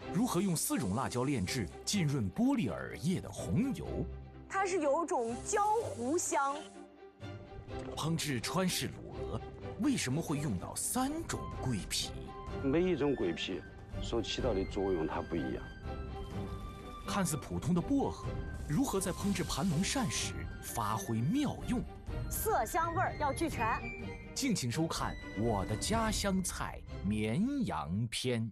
如何用4种辣椒炼制浸润玻璃耳叶的红油？ 它是有种焦糊香。 烹制川式卤鹅，为什么会用到3种桂皮？ 每一种桂皮所起到的作用它不一样。 看似普通的薄荷，如何在烹制盘龙鳝时发挥妙用？ 色香味儿要俱全。 敬请收看《我的家乡菜·绵阳篇》。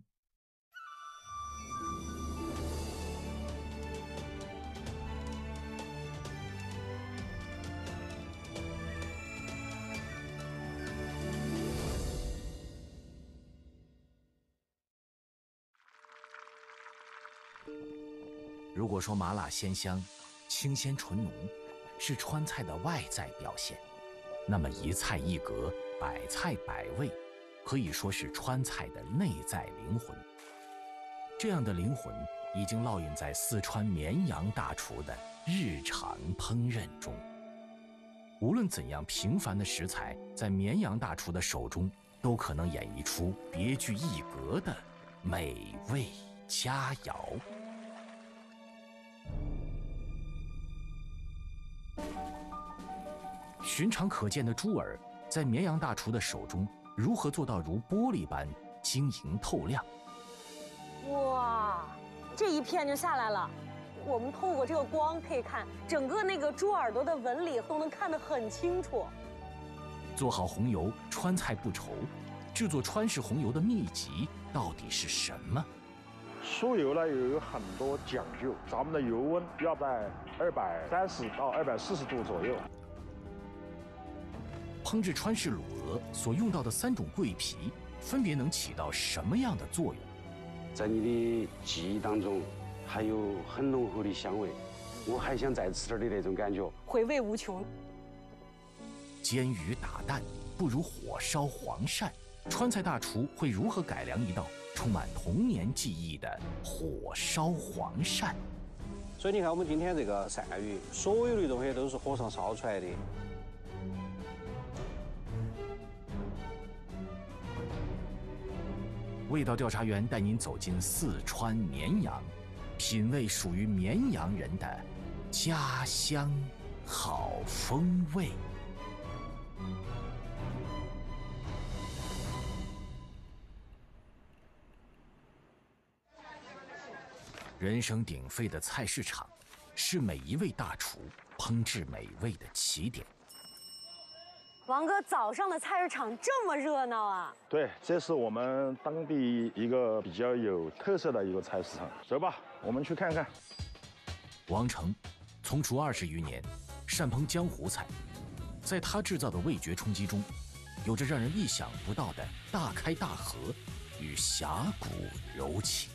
如果说麻辣鲜香、清鲜纯浓是川菜的外在表现，那么一菜一格、百菜百味，可以说是川菜的内在灵魂。这样的灵魂已经烙印在四川绵阳大厨的日常烹饪中。无论怎样平凡的食材，在绵阳大厨的手中，都可能演绎出别具一格的美味佳肴。寻常可见的猪耳，在绵阳大厨的手中，如何做到如玻璃般晶莹透亮？ 哇，这一片就下来了。我们透过这个光可以看，整个那个猪耳朵的纹理都能看得很清楚。 做好红油，川菜不愁。制作川式红油的秘籍到底是什么？ 酥油呢又有很多讲究，咱们的油温要在230到240度左右。 烹制川式卤鹅所用到的3种桂皮，分别能起到什么样的作用？ 在你的记忆当中，还有很浓厚的香味，我还想再吃点的那种感觉， 回味无穷。 煎鱼打蛋不如火烧黄鳝，川菜大厨会如何改良一道充满童年记忆的火烧黄鳝？ 所以你看，我们今天这个鳝鱼，所有的东西都是火上烧出来的。 味道调查员带您走进四川绵阳，品味属于绵阳人的家乡好风味。人声鼎沸的菜市场，是每一位大厨烹制美味的起点。 王哥，早上的菜市场这么热闹啊？ 对，这是我们当地一个比较有特色的一个菜市场。走吧，我们去看看。 王成从厨20余年，擅烹江湖菜，在他制造的味觉冲击中，有着让人意想不到的大开大合与侠骨柔情。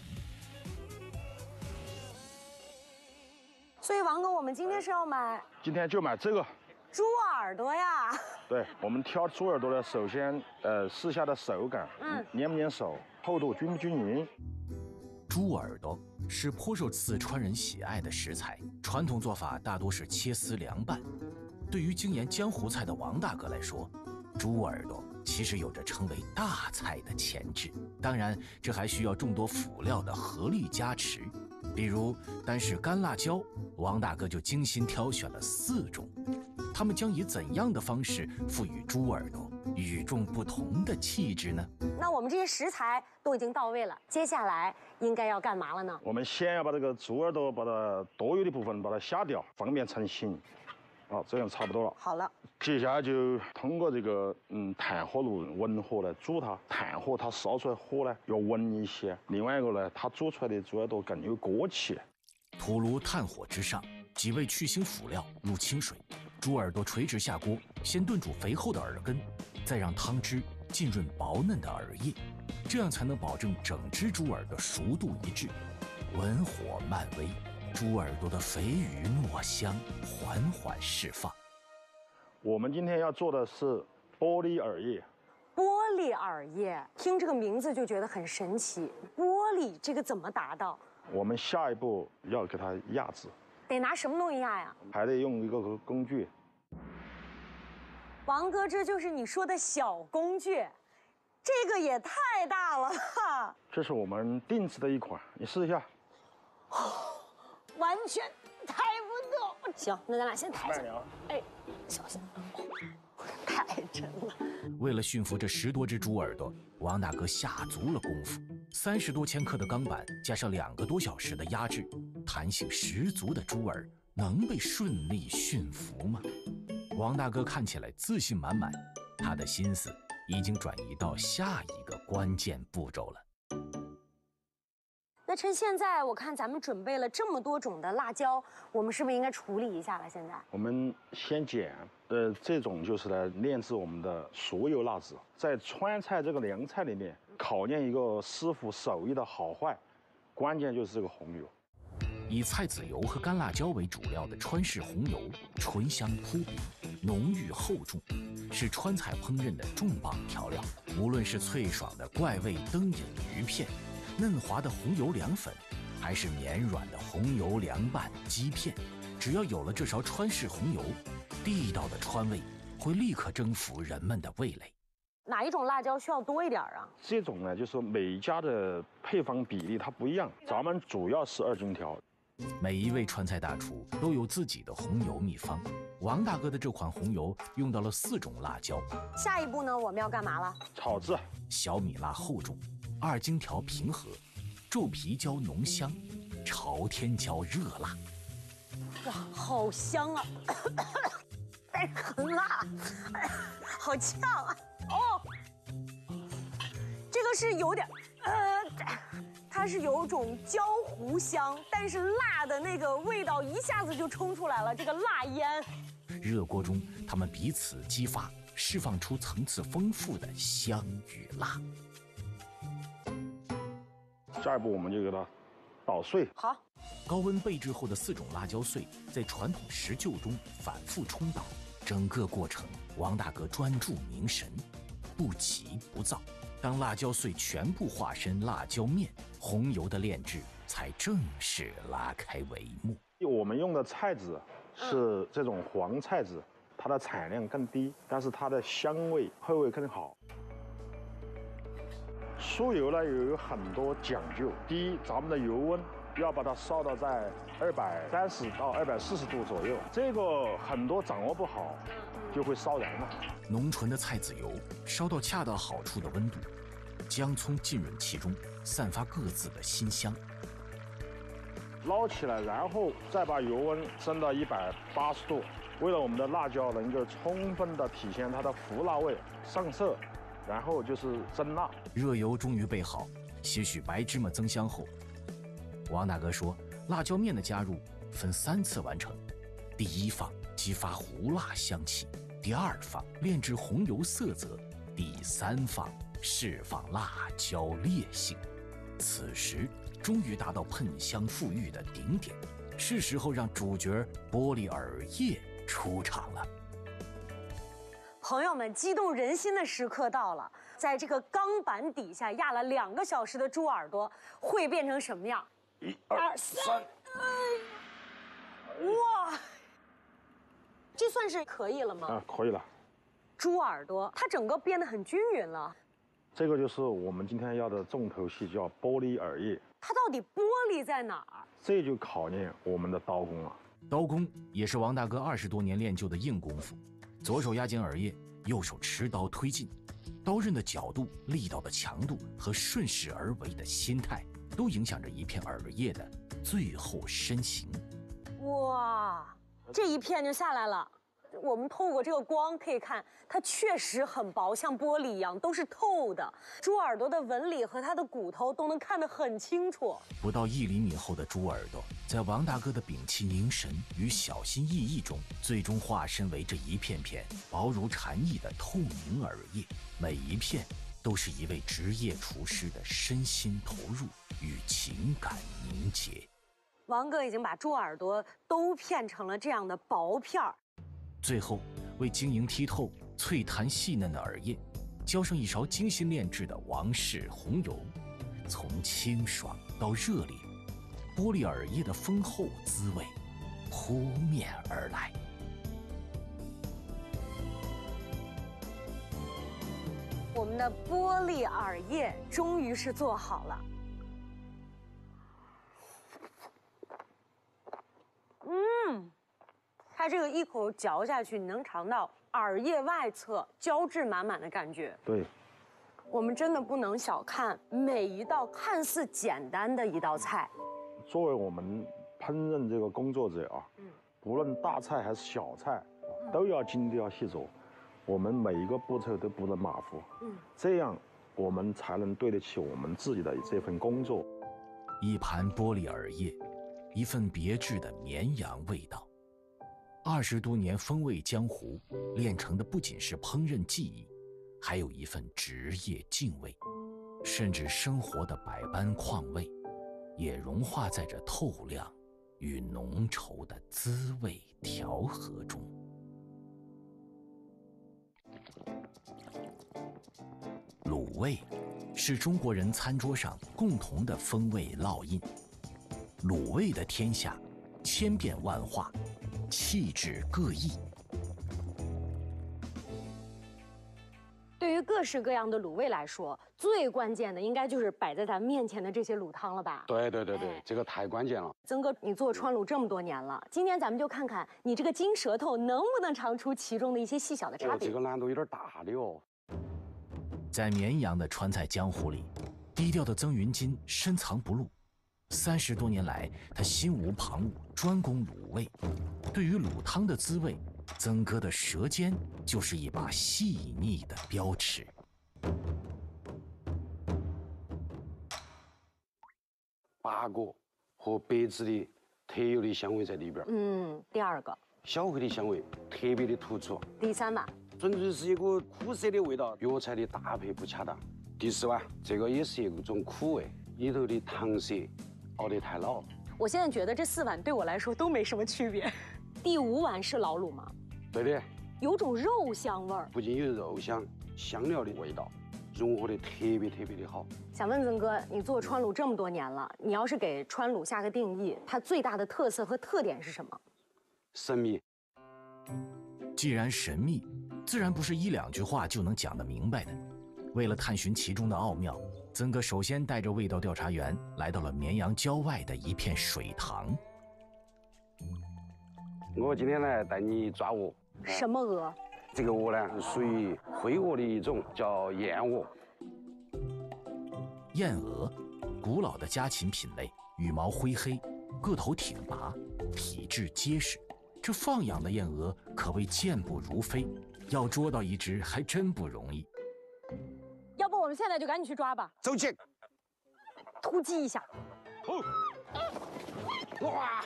所以王哥，我们今天是要买？ 今天就买这个猪耳朵呀。 对，我们挑猪耳朵呢，首先试下的手感，粘不粘手，厚度均不均匀。 猪耳朵是颇受四川人喜爱的食材，传统做法大多是切丝凉拌。对于精研江湖菜的王大哥来说，猪耳朵其实有着成为大菜的潜质。当然，这还需要众多辅料的合力加持。比如单是干辣椒，王大哥就精心挑选了4种。他们将以怎样的方式赋予猪耳朵与众不同的气质呢？ 那我们这些食材都已经到位了，接下来应该要干嘛了呢？ 我们先要把这个猪耳朵把它多余的部分把它下掉，方便成型。好，这样差不多了。 好了， 接下来就通过这个炭火炉文火来煮它，炭火它烧出来火呢要稳一些。另外一个呢，它煮出来的猪耳朵更有锅气。 土炉炭火之上，几味去腥辅料入清水，猪耳朵垂直下锅，先炖煮肥厚的耳根，再让汤汁浸润薄嫩的耳叶，这样才能保证整只猪耳的熟度一致。文火慢煨，猪耳朵的肥腴糯香缓缓释放。 我们今天要做的是玻璃耳叶。 玻璃耳叶，听这个名字就觉得很神奇。玻璃这个怎么达到？ 我们下一步要给它压制， 得拿什么东西压呀？ 还得用一个工具。 王哥，这就是你说的小工具。 这个也太大了哈！ 这是我们定制的一款，你试一下。 完全抬不动。行，那咱俩先抬一下。哎，小心，太沉了。 为了驯服这10多只猪耳朵，王大哥下足了功夫。30多千克的钢板，加上2个多小时的压制，弹性十足的猪耳能被顺利驯服吗？王大哥看起来自信满满，他的心思已经转移到下一个关键步骤了。 那趁现在，我看咱们准备了这么多种的辣椒，我们是不是应该处理一下了？现在我们先剪，这种就是来炼制我们的熟油辣子。在川菜这个凉菜里面，考验一个师傅手艺的好坏，关键就是这个红油。 以菜籽油和干辣椒为主料的川式红油，醇香扑鼻，浓郁厚重，是川菜烹饪的重磅调料。无论是脆爽的怪味灯影鱼片，嫩滑的红油凉粉，还是绵软的红油凉拌鸡片，只要有了这勺川式红油，地道的川味会立刻征服人们的味蕾。 哪一种辣椒需要多一点啊？ 这种呢，就是说每一家的配方比例它不一样，咱们主要是2荆条。 每一位川菜大厨都有自己的红油秘方，王大哥的这款红油用到了4种辣椒。 下一步呢，我们要干嘛了？ 炒制。 小米辣厚重，2荆条平和，皱皮椒浓香，朝天椒热辣。 哇，好香啊！但是很辣，哎呀，好呛啊！哦，这个是有点，它是有种焦糊香，但是辣的那个味道一下子就冲出来了，这个辣烟。 热锅中，它们彼此激发，释放出层次丰富的香与辣。 下一步我们就给它捣碎。 好， 高温备制后的4种辣椒碎，在传统石臼中反复冲捣，整个过程王大哥专注凝神，不急不躁。当辣椒碎全部化身辣椒面，红油的炼制才正式拉开帷幕。 我们用的菜籽是这种黄菜籽，它的产量更低，但是它的香味后味更好。酥油呢有很多讲究，第一，咱们的油温要把它烧到在230到240度左右，这个很多掌握不好就会烧燃了。 浓醇的菜籽油烧到恰到好处的温度，姜葱浸润其中，散发各自的馨香。 捞起来，然后再把油温升到180度，为了我们的辣椒能够充分的体现它的胡辣味上色，然后就是蒸辣。 热油终于备好，些许白芝麻增香后，王大哥说，辣椒面的加入分3次完成。第1放激发胡辣香气，第2放炼制红油色泽，第3放释放辣椒烈性。此时终于达到喷香馥郁的顶点，是时候让主角玻璃耳叶出场了。 朋友们，激动人心的时刻到了，在这个钢板底下压了2个小时的猪耳朵会变成什么样？1、2、3，哇，这算是可以了吗？ 啊，可以了。 猪耳朵它整个变得很均匀了。 这个就是我们今天要的重头戏，叫玻璃耳叶。 它到底玻璃在哪儿？ 这就考验我们的刀工了。 刀工也是王大哥20多年练就的硬功夫，左手压紧耳叶，右手持刀推进，刀刃的角度、力道的强度和顺势而为的心态，都影响着一片耳叶的最后身形。 哇，这一片就下来了。我们透过这个光可以看，它确实很薄，像玻璃一样，都是透的。猪耳朵的纹理和它的骨头都能看得很清楚。 不到1厘米厚的猪耳朵，在王大哥的屏气凝神与小心翼翼中，最终化身为这一片片薄如蝉翼的透明耳叶。每一片都是一位职业厨师的身心投入与情感凝结。 王哥已经把猪耳朵都片成了这样的薄片儿。 最后，为晶莹剔透、脆弹细嫩的耳叶，浇上一勺精心炼制的王氏红油，从清爽到热烈，玻璃耳叶的丰厚滋味扑面而来。 我们的玻璃耳叶终于是做好了。它这个一口嚼下去，你能尝到耳叶外侧胶质满满的感觉。 对， 我们真的不能小看每一道看似简单的一道菜。 作为我们烹饪这个工作者啊，不论大菜还是小菜，都要精雕细琢。我们每一个步骤都不能马虎，这样我们才能对得起我们自己的这份工作。 一盘玻璃耳叶，一份别致的绵阳味道。20多年风味江湖，炼成的不仅是烹饪技艺，还有一份职业敬畏，甚至生活的百般况味，也融化在这透亮与浓稠的滋味调和中。卤味是中国人餐桌上共同的风味烙印。卤味的天下，千变万化，气质各异。 对于各式各样的卤味来说，最关键的应该就是摆在咱们面前的这些卤汤了吧？ 对，这个太关键了。 曾哥，你做川卤这么多年了，今天咱们就看看你这个金舌头能不能尝出其中的一些细小的差别。 这个难度有点大的哦。 在绵阳的川菜江湖里，低调的曾云金深藏不露。30多年来，他心无旁骛，专攻卤味。对于卤汤的滋味，曾哥的舌尖就是一把细腻的标尺。 八角和白芷的特有的香味在里边。 第二个， 小茴的香味特别的突出。 第三吧， 纯粹是一股苦涩的味道，药材的搭配不恰当。第四吧，这个也是一种苦味，里头的糖色熬得太老。 我现在觉得这4碗对我来说都没什么区别。第5碗是老卤吗？ 对的， 有种肉香味儿， 不仅有肉香，香料的味道融合的特别的好。 想问曾哥，你做川卤这么多年了，你要是给川卤下个定义，它最大的特色和特点是什么？ 神秘。 既然神秘，自然不是1、2句话就能讲得明白的。为了探寻其中的奥妙，曾哥首先带着味道调查员来到了绵阳郊外的一片水塘。 我今天来带你抓鹅。 什么鹅？ 这个鹅呢，属于灰鹅的一种，叫燕鹅。 燕鹅，古老的家禽品类，羽毛灰黑，个头挺拔，体质结实。这放养的燕鹅可谓健步如飞，要捉到一只还真不容易。 要不我们现在就赶紧去抓吧。 走起！ 突击一下。 哇！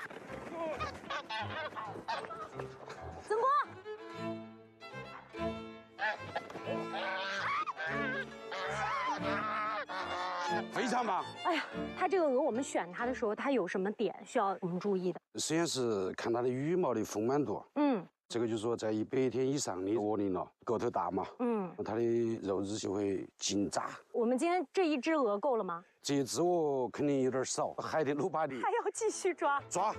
曾哥， 非常棒。 哎呀，它这个鹅，我们选它的时候，它有什么点需要我们注意的？ 首先是看它的羽毛的丰满度。这个就是说，在100天以上的鹅龄了，个头大嘛，它的肉质就会劲炸。 我们今天这一只鹅够了吗？ 这一只鹅肯定有点少，还得努把力。 还要继续抓。 抓！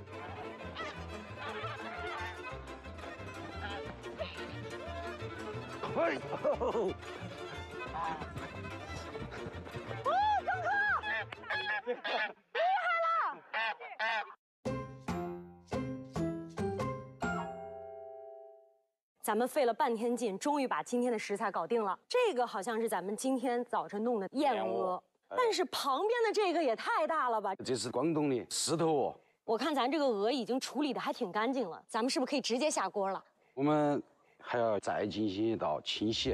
哎呦！ 曾哥，厉害了！咱们费了半天劲，终于把今天的食材搞定了。这个好像是咱们今天早晨弄的燕鹅，但是旁边的这个也太大了吧？ 这是广东的狮头鹅。 我看咱这个鹅已经处理的还挺干净了，咱们是不是可以直接下锅了？ 我们还要再进行一道清洗。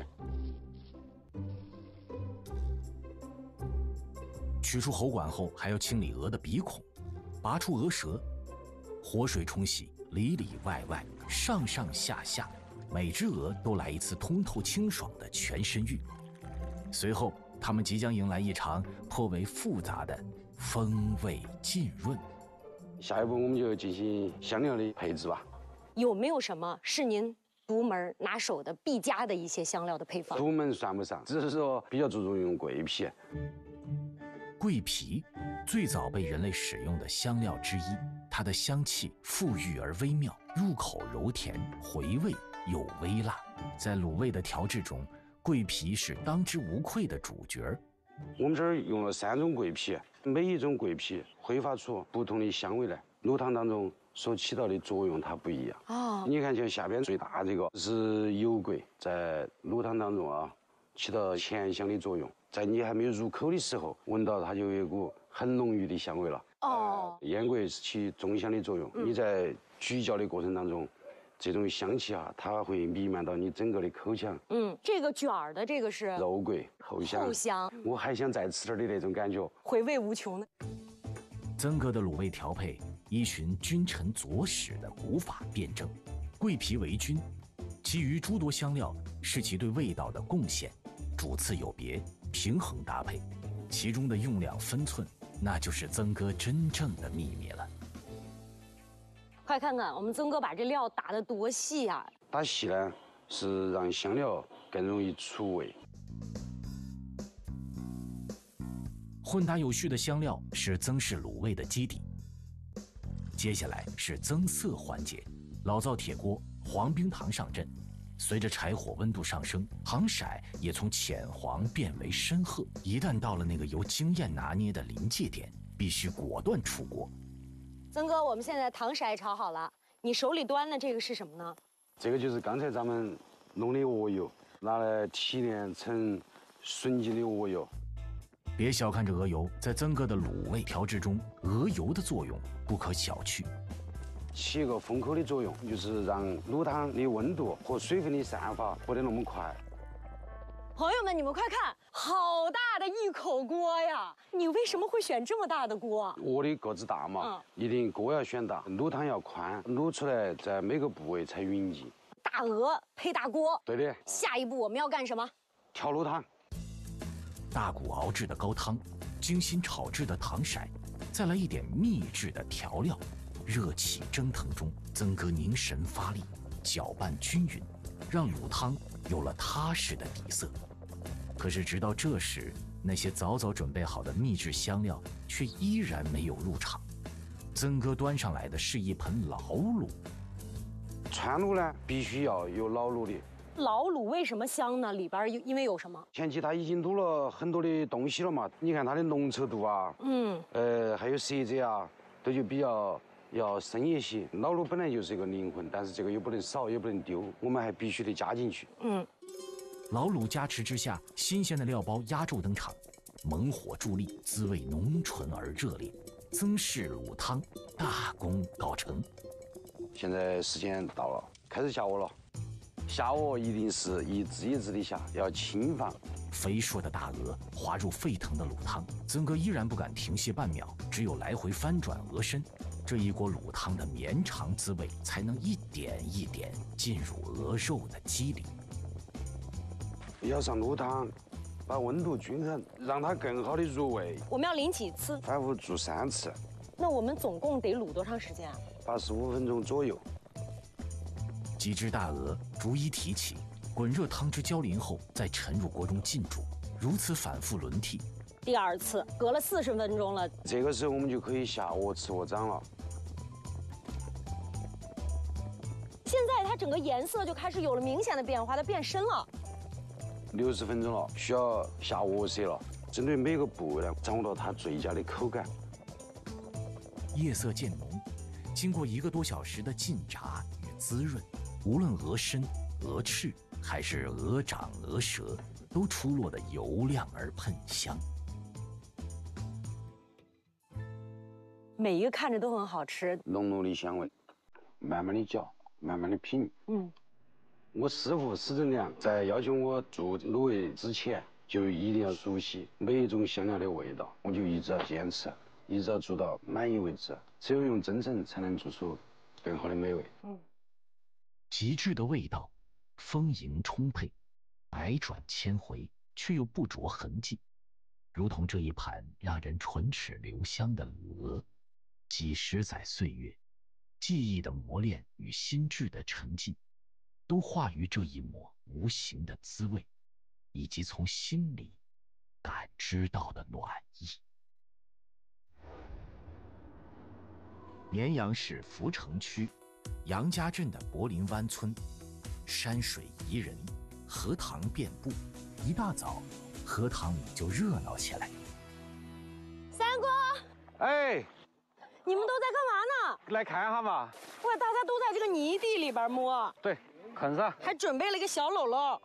取出喉管后，还要清理鹅的鼻孔，拔出鹅舌，活水冲洗，里里外外，上上下下。每只鹅都来一次通透清爽的全身浴，随后它们即将迎来一场颇为复杂的风味浸润。 下一步我们就进行香料的配置吧。 有没有什么是您独门拿手的必加的一些香料的配方？ 独门算不上，只是说比较注重用桂皮。 桂皮，最早被人类使用的香料之一，它的香气馥郁而微妙，入口柔甜，回味有微辣。在卤味的调制中， 桂皮是当之无愧的主角。 我们这儿用了3种桂皮，每一种桂皮挥发出不同的香味来，卤汤当中所起到的作用它不一样。哦，你看像下边最大这个是油桂，在卤汤当中啊起到前香的作用，在你还没有入口的时候，闻到它就有一股很浓郁的香味了。哦，烟桂是起中香的作用，你在咀嚼的过程当中，这种香气啊，它会弥漫到你整个的口腔。 这个卷儿的这个是肉桂，后香。后香，我还想再吃点的那种感觉， 回味无穷呢。 曾哥的卤味调配依循君臣佐使的古法辩证，桂皮为君，其余诸多香料是其对味道的贡献，主次有别，平衡搭配，其中的用量分寸，那就是曾哥真正的秘密了。 快看看我们曾哥把这料打得多细啊！ 打细呢，是让香料更容易出味。 混搭有序的香料是曾氏卤味的基底。接下来是增色环节，老灶铁锅，黄冰糖上阵，随着柴火温度上升，糖色也从浅黄变为深褐。一旦到了那个由经验拿捏的临界点，必须果断出锅。 曾哥，我们现在糖色炒好了，你手里端的这个是什么呢？ 这个就是刚才咱们弄的鹅油，拿来提炼成纯净的鹅油。 别小看这鹅油，在曾哥的卤味调制中，鹅油的作用不可小觑， 起一个封口的作用，就是让卤汤的温度和水分的散发不得那么快。 朋友们，你们快看，好大的一口锅呀！你为什么会选这么大的锅？ 鹅的个子大嘛，一定锅要选大，卤汤要宽，卤出来在每个部位才匀净。 大鹅配大锅， 对的。 下一步我们要干什么？ 调卤汤。 大骨熬制的高汤，精心炒制的糖色，再来一点秘制的调料，热气蒸腾中，曾哥凝神发力，搅拌均匀，让卤汤有了踏实的底色。可是直到这时，那些早早准备好的秘制香料却依然没有入场。曾哥端上来的是一盆老卤。 川卤呢，必须要有老卤的。 老卤为什么香呢？里边因为有什么？ 前期它已经卤了很多的东西了嘛，你看它的浓稠度啊，还有色泽啊，都就比较要深一些。老卤本来就是一个灵魂，但是这个又不能少，也不能丢，我们还必须得加进去。 老卤加持之下，新鲜的料包压轴登场，猛火助力，滋味浓醇而热烈。曾氏卤汤大功告成。 现在时间到了，开始下锅了。下锅一定是一只一只的下，要轻放。 肥硕的大鹅滑入沸腾的卤汤，曾哥依然不敢停歇半秒，只有来回翻转鹅身，这一锅卤汤的绵长滋味才能一点一点进入鹅肉的肌里。 要上卤汤，把温度均衡，让它更好的入味。 我们要淋几次？ 反复煮3次。 那我们总共得卤多长时间啊 ？85分钟左右。 几只大鹅逐一提起，滚热汤汁浇淋后，再沉入锅中浸煮，如此反复轮替。 第2次，隔了40分钟了。 这个时候我们就可以下鹅翅、鹅掌了。 现在它整个颜色就开始有了明显的变化，它变深了。 60分钟了，需要下鹅舌了。针对每个部位呢，掌握到它最佳的口感。 夜色渐浓，经过1个多小时的浸炸与滋润，无论鹅身、鹅翅还是鹅掌、鹅舌，都出落得油亮而喷香。 每一个看着都很好吃， 浓浓的香味，慢慢的嚼，慢慢的品。我师傅史正良在要求我做卤味之前，就一定要熟悉每一种香料的味道，我就一直要坚持，一直要做到满意为止。只有用真诚，才能做出更好的美味。 极致的味道，丰盈充沛，百转千回，却又不着痕迹，如同这一盘让人唇齿留香的卤鹅，几十载岁月，记忆的磨练与心智的沉浸，都化于这一抹无形的滋味，以及从心里感知到的暖意。绵阳市福城区杨家镇的柏林湾村，山水宜人， 荷塘遍布。一大早，荷塘里就热闹起来。 三哥， 哎， 你们都在干嘛呢？ 来看哈嘛。 哇，大家都在这个泥地里边摸。 对，看噻。 还准备了一个小篓篓。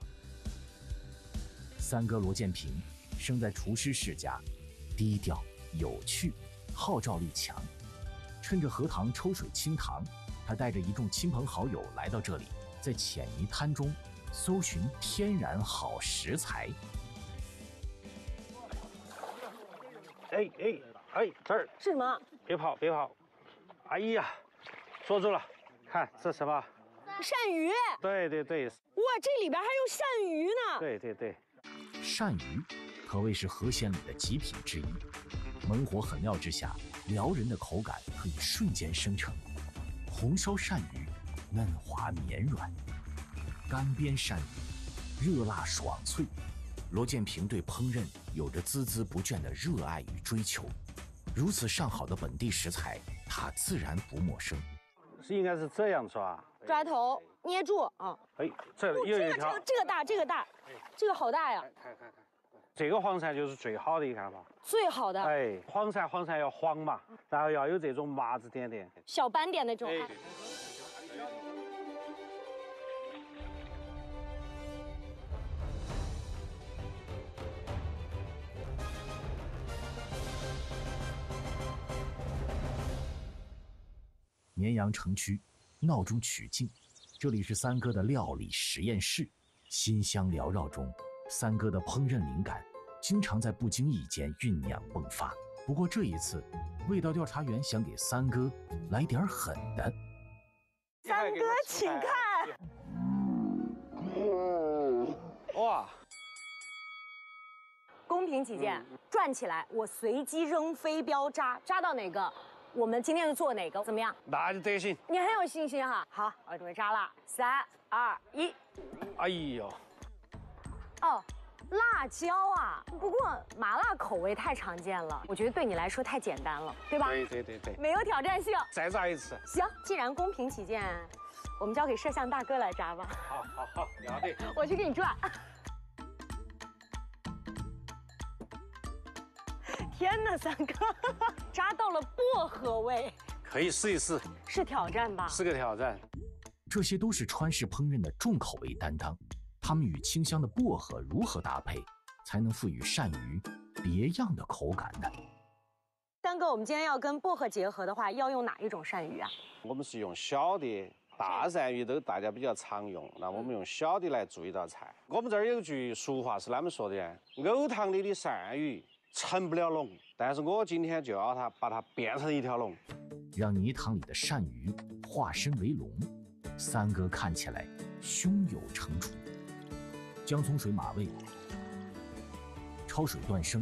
三哥罗建平生在厨师世家，低调有趣，号召力强。趁着荷塘抽水清塘，他带着一众亲朋好友来到这里，在浅泥滩中搜寻天然好食材。 哎，这儿是什么？ 别跑，别跑！哎呀，锁住了！看这什么？ 鳝鱼。 对对对。 哇，这里边还有鳝鱼呢。 对对对。 鳝鱼可谓是河鲜里的极品之一，猛火狠料之下，撩人的口感可以瞬间生成。红烧鳝鱼嫩滑绵软，干煸鳝鱼热辣爽脆。罗建平对烹饪有着孜孜不倦的热爱与追求，如此上好的本地食材，他自然不陌生。 是应该是这样抓， 抓头捏住啊！ 哎，这有一条， 这个大，这个好大呀！ 看，这个黄鳝就是最好的，你看吧， 最好的。 哎，黄鳝要黄嘛，然后要有这种麻子点点、 小斑点那种。 绵阳城区闹中取静，这里是三哥的料理实验室。馨香缭绕中，三哥的烹饪灵感经常在不经意间酝酿迸发。不过这一次，味道调查员想给三哥来点狠的。 三哥，请看。 哇！ 公平起见，转起来，我随机扔飞镖扎到哪个，我们今天就做哪个，怎么样？ 那就得行。 你很有信心哈。好，我准备扎了，3、2、1。 哎呦！ 哦，辣椒啊！不过麻辣口味太常见了，我觉得对你来说太简单了，对吧？ 对， 没有挑战性。 再扎一次。 行，既然公平起见，我们交给摄像大哥来扎吧。 好，了得。 我去给你转。天哪，三哥，扎到了薄荷味， 可以试一试， 是挑战吧？ 是个挑战。 这些都是川式烹饪的重口味担当，它们与清香的薄荷如何搭配，才能赋予鳝鱼别样的口感呢？ 三哥，我们今天要跟薄荷结合的话，要用哪一种鳝鱼啊？ 我们是用小的，大鳝鱼都大家比较常用，那我们用小的来做一道菜。我们这儿有句俗话是啷么说的？藕塘里的鳝鱼成不了龙，但是我今天就要把它变成一条龙， 让泥塘里的鳝鱼化身为龙。三哥看起来胸有成竹，姜葱水码味，焯水断生，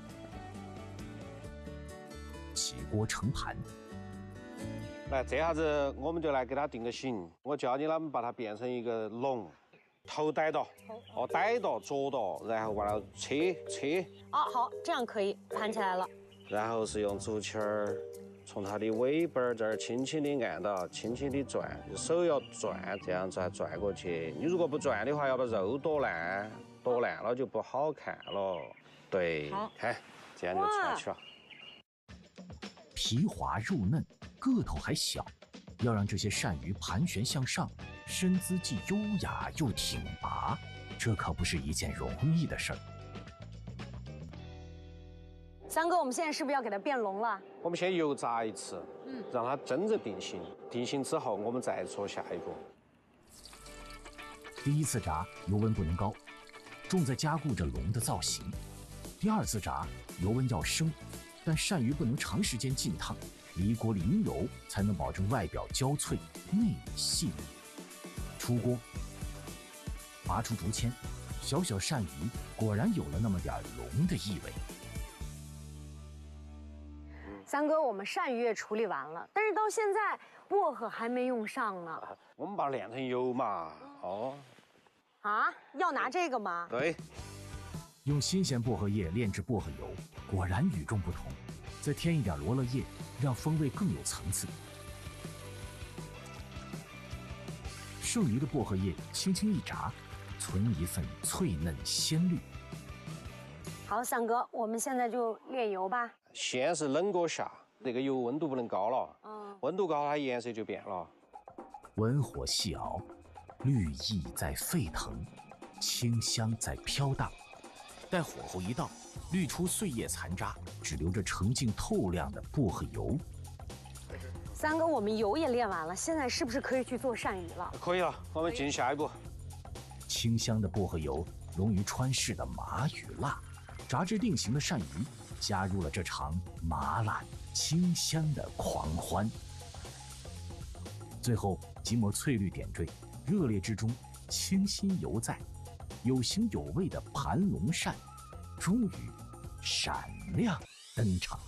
起锅盛盘。 来，这下子我们就来给它定个型。我教你啷么把它变成一个龙，头逮到，逮到左到，然后把它切。 哦，好，这样可以盘起来了。 然后是用竹签儿从它的尾巴这儿轻轻地按到，轻轻地转，手要转，这样转过去。你如果不转的话，要把肉剁烂了就不好看了。对，看，这样就串起了。 皮滑肉嫩，个头还小，要让这些鳝鱼盘旋向上，身姿既优雅又挺拔，这可不是一件容易的事儿。 三哥，我们现在是不是要给它变龙了？ 我们先油炸一次，让它真正定型。定型之后，我们再做下一步。 第一次炸油温不能高，重在加固着龙的造型。第二次炸油温要升，但鳝鱼不能长时间浸烫，离锅淋油才能保证外表焦脆，内里细腻。出锅，拔出竹签，小鳝鱼果然有了那么点龙的意味。 三哥，我们鳝鱼也处理完了，但是到现在薄荷还没用上呢。 我们把它炼成油嘛。 啊，要拿这个吗？ 对。 用新鲜薄荷叶炼制薄荷油，果然与众不同。再添一点罗勒叶，让风味更有层次。剩余的薄荷叶轻轻一炸， 存一份脆嫩鲜绿。 好，三哥，我们现在就炼油吧。 先是冷锅下，那个油温度不能高了，温度高它颜色就变了。 文火细熬，绿意在沸腾，清香在飘荡。待火候一到，滤出碎叶残渣，只留着澄净透亮的薄荷油。 三哥，我们油也炼完了，现在是不是可以去做鳝鱼了？ 可以了，我们进下一步。 清香的薄荷油溶于川式的麻与辣，炸至定型的鳝鱼加入了这场麻辣清香的狂欢。最后几抹翠绿点缀，热烈之中清新犹在，有形有味的盘龙鳝终于闪亮登场。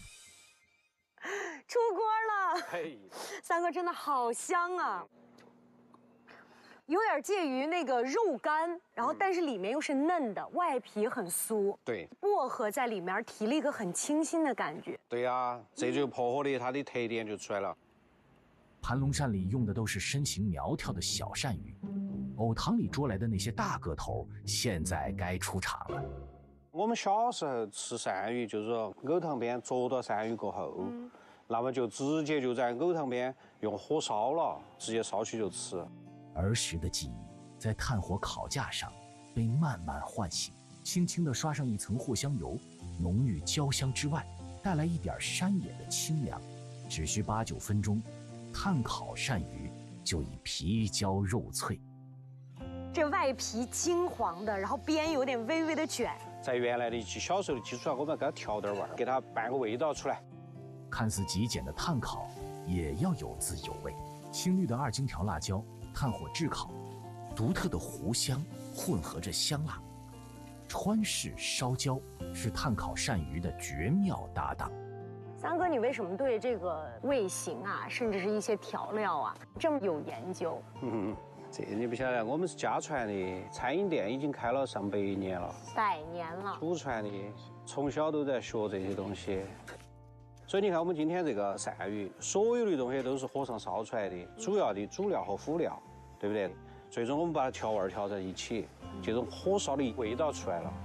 出锅了！ 嘿， 三哥真的好香啊，有点介于那个肉干，然后但是里面又是嫩的，外皮很酥。 对， 薄荷在里面提了一个很清新的感觉。 对呀，这就薄荷的它的特点就出来了。 盘龙鳝里用的都是身形苗条的小鳝鱼，藕塘里捉来的那些大个头，现在该出场了。 我们小时候吃鳝鱼，就是说藕塘边捉到鳝鱼过后，那么就直接就在藕塘边用火烧了，直接烧去就吃。 儿时的记忆在炭火烤架上被慢慢唤醒，轻轻地刷上一层藿香油，浓郁焦香之外，带来一点山野的清凉。只需8、9分钟，炭烤鳝鱼就已皮焦肉脆。 这外皮金黄的，然后边有点微微的卷。 在原来的小时候的基础上，我们给它调点味儿，给它拌个味道出来。 看似极简的炭烤，也要有滋有味。青绿的2荆条辣椒，炭火炙烤，独特的糊香混合着香辣。川式烧焦是炭烤鳝鱼的绝妙搭档。 三哥，你为什么对这个味型啊，甚至是一些调料啊，这么有研究？ 这你不晓得，我们是家传的，餐饮店已经开了上100年了 100年了， 祖传的，从小都在学这些东西。所以你看，我们今天这个鳝鱼，所有的东西都是火上烧出来的，主要的主料和辅料，对不对？最终我们把它调味调在一起，这种火烧的味道出来了。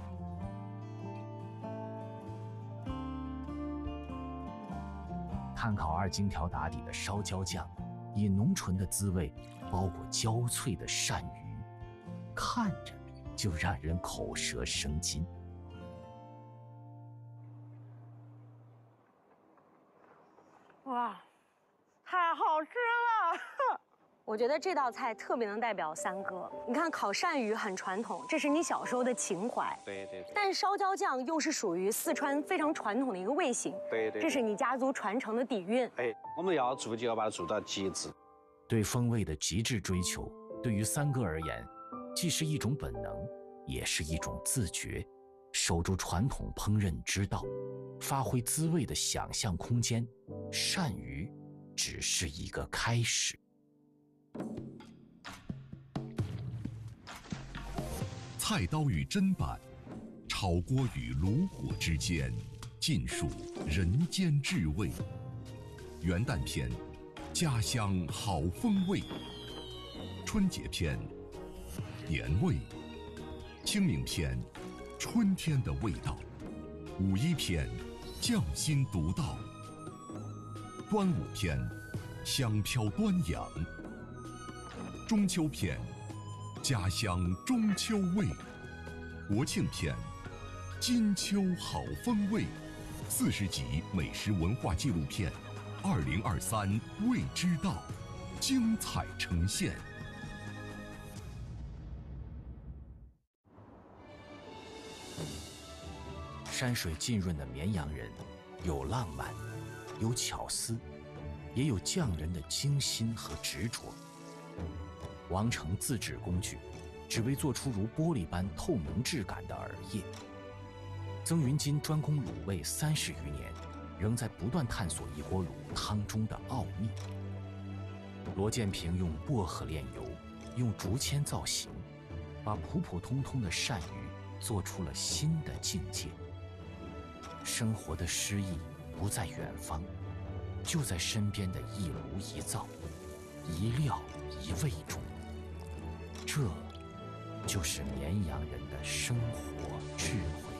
炭烤2荆条打底的烧焦酱，以浓醇的滋味包裹焦脆的鳝鱼，看着就让人口舌生津。 哇，太好吃了！我觉得这道菜特别能代表三哥。你看，烤鳝鱼很传统，这是你小时候的情怀。 对对对。 但烧焦酱又是属于四川非常传统的一个味型。 对对。 这是你家族传承的底蕴。 哎，我们要做就要把它做到极致。 对风味的极致追求，对于三哥而言，既是一种本能，也是一种自觉。守住传统烹饪之道，发挥滋味的想象空间，鳝鱼只是一个开始。 菜刀与砧板，炒锅与炉火之间，尽数人间至味。元旦篇，家乡好风味；春节篇，年味；清明篇，春天的味道；五一篇，匠心独到；端午篇，香飘端阳；中秋篇，家乡中秋味；国庆篇，金秋好风味。40集美食文化纪录片，2023味之道，精彩呈现。 山水浸润的绵阳人，有浪漫，有巧思，也有匠人的精心和执着。王成自制工具，只为做出如玻璃般透明质感的饵叶。曾云金专攻卤味30余年，仍在不断探索一锅卤汤中的奥秘。罗建平用薄荷炼油，用竹签造型，把普普通通的鳝鱼做出了新的境界。生活的诗意不在远方，就在身边的一炉一灶、一料一味中。这就是绵阳人的生活智慧。